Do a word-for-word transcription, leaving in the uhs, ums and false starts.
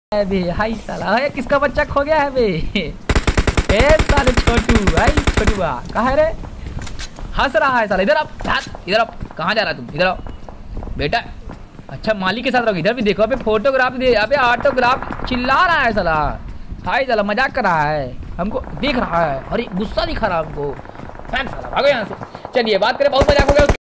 है बे। हाय साला, है किसका बच्चा खो गया है बे। ए साले छोटू, भाई छोटूआ कहाँ है रे? हंस रहा है साला। इधर आप, इधर आप, कहाँ जा रहा है तुम? इधर आओ बेटा। अच्छा मालिक के साथ रहो। इधर भी देखो, अबे फोटोग्राफ दे, अबे ऑटोग्राफ। चिल्ला रहा है साला। हाय साला मजाक कर रहा है, हमको देख रहा है। अरे गुस्सा दिखा रहा है हमको। साला भागो यहाँ से। चलिए बात करें, बहुत मजाक हो गया।